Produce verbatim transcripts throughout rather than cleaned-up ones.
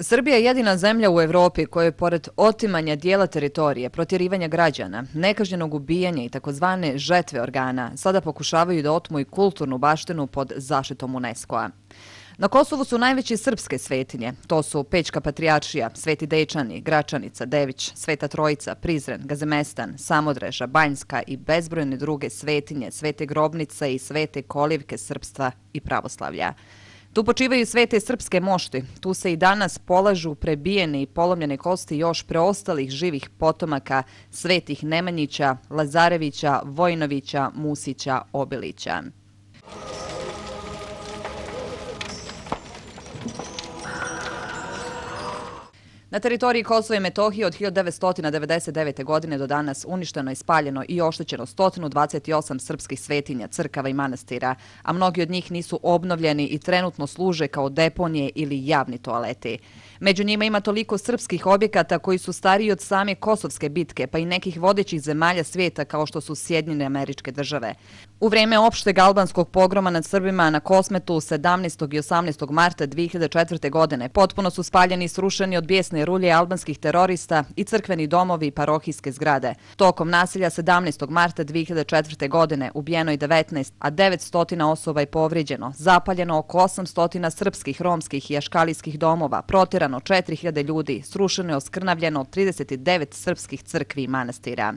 Srbija je jedina zemlja u Evropi koja je pored otimanja dijela teritorije, protjerivanja građana, nekažnjenog ubijanja i takozvane žetve organa sada pokušavaju da otmu i kulturnu baštinu pod zaštitom UNESCO-a. Na Kosovu su najveće srpske svetinje. To su Pećka patrijaršija, Sveti Dečani, Gračanica, Dević, Sveta Trojica, Prizren, Gazemestan, Samodreža, Banjska i bezbrojne druge svetinje, Svete grobnice i Svete kolivke srpstva i pravoslavlja. Tu počivaju svete srpske mošti. Tu se i danas polažu prebijene i polomljene kosti još preostalih živih potomaka svetih Nemanjića, Lazarevića, Vojinovića, Musića, Obilića. Na teritoriji Kosova i Metohije od hiljadu devetsto devedeset devete. godine do danas uništeno je, spaljeno i oštećeno sto dvadeset osam srpskih svetinja, crkava i manastira, a mnogi od njih nisu obnovljeni i trenutno služe kao deponije ili javni toaleti. Među njima ima toliko srpskih objekata koji su stariji od same Kosovske bitke, pa i nekih vodećih zemalja svijeta kao što su Sjedinjene Američke Države. U vreme opšteg albanskog pogroma nad Srbima na Kosmetu sedamnaestog i osamnaestog marta dve hiljade četvrte. godine potpuno su spaljeni i srušeni od bijesne rulje albanskih terorista i crkveni domovi i parohijske zgrade. Tokom nasilja sedamnaestog marta dve hiljade četvrte. godine ubijeno je devetnaest, a devetsto osoba je povrijeđeno, zapaljeno oko osamsto srpskih, romskih i aškalijskih domova, protjerano četiri hiljade ljudi, srušeno je, oskrnavljeno trideset devet srpskih crkvi i manastira.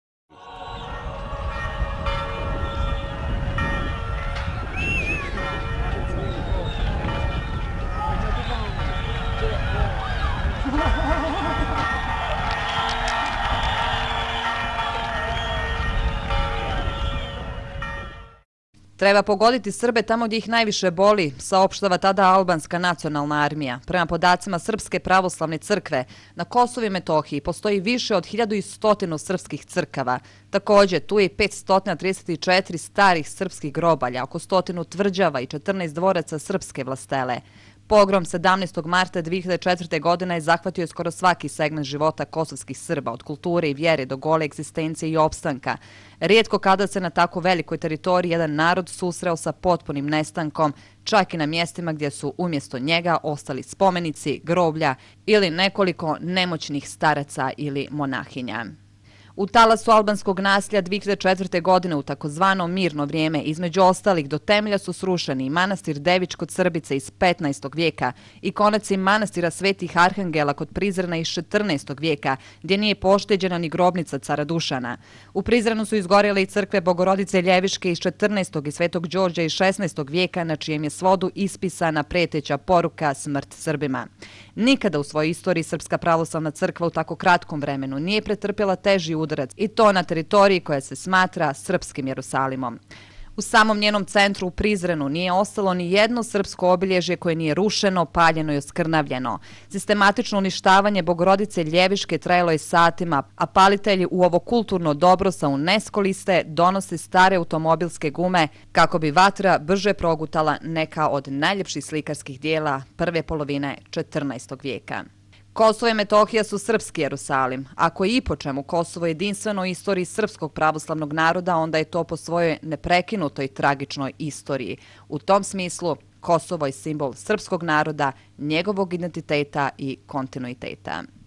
Treba pogoditi Srbe tamo gdje ih najviše boli, saopštava tada albanska nacionalna armija. Prema podacima Srpske pravoslavne crkve, na Kosovu i Metohiji postoji više od hiljadu sto srpskih crkava. Također, tu je petsto trideset četiri starih srpskih grobalja, oko stotinu tvrđava i četrnaest dvoraca srpske vlastele. Pogrom sedamnaestog marta dve hiljade četvrte. godine je zahvatio skoro svaki segment života kosovskih Srba, od kulture i vjere do gole egzistencije i opstanka. Rijetko kada se na tako velikoj teritoriji jedan narod susreo sa potpunim nestankom, čak i na mjestima gdje su umjesto njega ostali spomenici, groblja ili nekoliko nemoćnih staraca ili monahinja. U talasu albanskog nasilja dve hiljade četvrte. godine u takozvano mirno vrijeme, između ostalih, do temelja su srušeni i manastir Dević kod Srbice iz petnaestog. vijeka i konaci manastira Svetih Arhangela kod Prizrena iz četrnaestog. vijeka, gdje nije pošteđena ni grobnica cara Dušana. U Prizrenu su izgorjele i crkve Bogorodice Ljeviške iz četrnaestog. i Svetog Đorđa iz šesnaestog. vijeka, na čijem je svodu ispisana preteća poruka smrt Srbima. Nikada u svojoj istoriji Srpska pravoslavna crkva u tako kratkom vremenu nije pretrpjela teži udarac, i to na teritoriji koja se smatra Srpskim Jerusalimom. U samom njenom centru u Prizrenu nije ostalo ni jedno srpsko obilježje koje nije rušeno, paljeno i oskrnavljeno. Sistematično uništavanje Bogorodice Ljeviške trajalo je satima, a palitelji u ovo kulturno dobro sa UNESCO liste donose stare automobilske gume kako bi vatra brže progutala neka od najljepših slikarskih dijela prve polovine četrnaestog. vijeka. Kosovo i Metohija su srpski Jerusalim. Ako je i po čemu Kosovo jedinstveno u istoriji srpskog pravoslavnog naroda, onda je to po svojoj neprekinutoj tragičnoj istoriji. U tom smislu, Kosovo je simbol srpskog naroda, njegovog identiteta i kontinuiteta.